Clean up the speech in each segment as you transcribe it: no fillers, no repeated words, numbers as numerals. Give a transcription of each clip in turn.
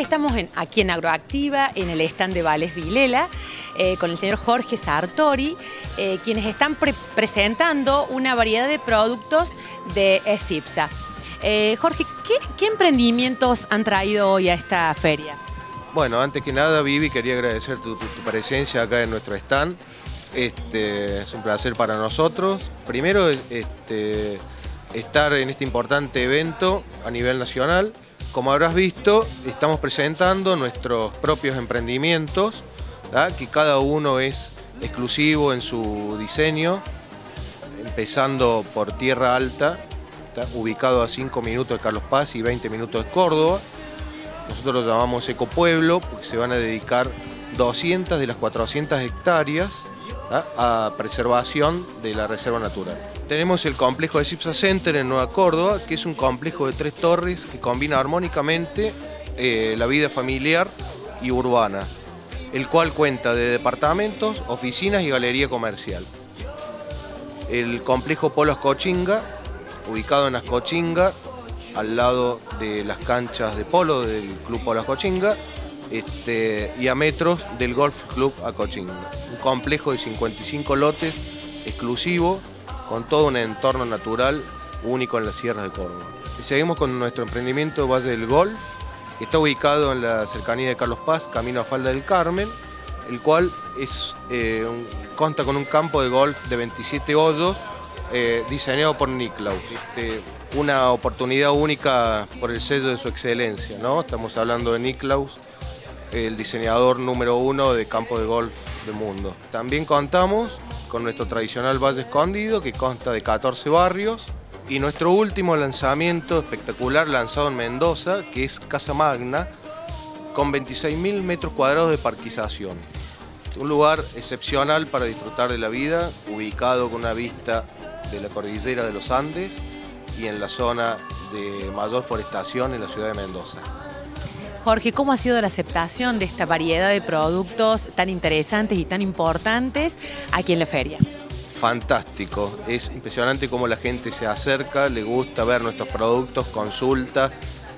estamos aquí en Agroactiva, en el stand de Vales Vilela, con el señor Jorge Sartori, quienes están presentando una variedad de productos de Esipsa. Jorge, ¿qué emprendimientos han traído hoy a esta feria? Bueno, antes que nada, Vivi, quería agradecer tu presencia acá en nuestro stand. Es un placer para nosotros. Primero, estar en este importante evento a nivel nacional. Como habrás visto, estamos presentando nuestros propios emprendimientos, ¿verdad? Que cada uno es exclusivo en su diseño, empezando por Tierra Alta, ¿está? Ubicado a 5 minutos de Carlos Paz y 20 minutos de Córdoba. Nosotros lo llamamos Ecopueblo porque se van a dedicar 200 de las 400 hectáreas a preservación de la reserva natural. Tenemos el complejo de Esipsa Center en Nueva Córdoba, que es un complejo de 3 torres que combina armónicamente la vida familiar y urbana, el cual cuenta de departamentos, oficinas y galería comercial. El complejo Polo Ascochinga, ubicado en Ascochinga, al lado de las canchas de polo del Club Polo Ascochinga, y a metros del Golf Club Ascochinga. Un complejo de 55 lotes exclusivo, con todo un entorno natural único en las sierras de Córdoba. Y seguimos con nuestro emprendimiento Valle del Golf, que está ubicado en la cercanía de Carlos Paz, camino a Falda del Carmen, el cual consta con un campo de golf de 27 hoyos diseñado por Nicklaus. Una oportunidad única por el sello de su excelencia, ¿no? Estamos hablando de Nicklaus, el diseñador número 1 de campo de golf del mundo. También contamos con nuestro tradicional Valle Escondido, que consta de 14 barrios, y nuestro último lanzamiento espectacular lanzado en Mendoza, que es Casa Magna, con 26.000 metros cuadrados de parquización. Un lugar excepcional para disfrutar de la vida, ubicado con una vista de la cordillera de los Andes y en la zona de mayor forestación en la ciudad de Mendoza. Jorge, ¿cómo ha sido la aceptación de esta variedad de productos tan interesantes y tan importantes aquí en la feria? Fantástico, es impresionante cómo la gente se acerca, le gusta ver nuestros productos, consulta,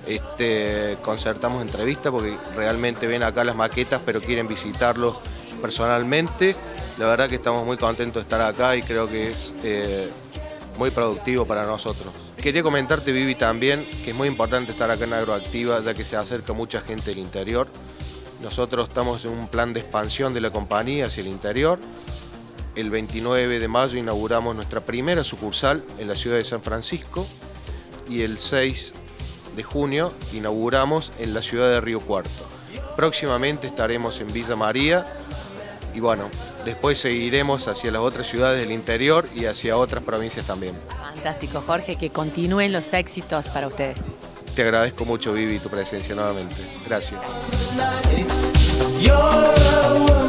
concertamos entrevistas porque realmente ven acá las maquetas pero quieren visitarlos personalmente. La verdad que estamos muy contentos de estar acá y creo que es muy productivo para nosotros. Quería comentarte, Vivi, también que es muy importante estar acá en Agroactiva, ya que se acerca mucha gente del interior. Nosotros estamos en un plan de expansión de la compañía hacia el interior. El 29 de mayo inauguramos nuestra primera sucursal en la ciudad de San Francisco y el 6 de junio inauguramos en la ciudad de Río Cuarto. Próximamente estaremos en Villa María y bueno, después seguiremos hacia las otras ciudades del interior y hacia otras provincias también. Fantástico, Jorge, que continúen los éxitos para ustedes. Te agradezco mucho, Vivi, tu presencia nuevamente. Gracias.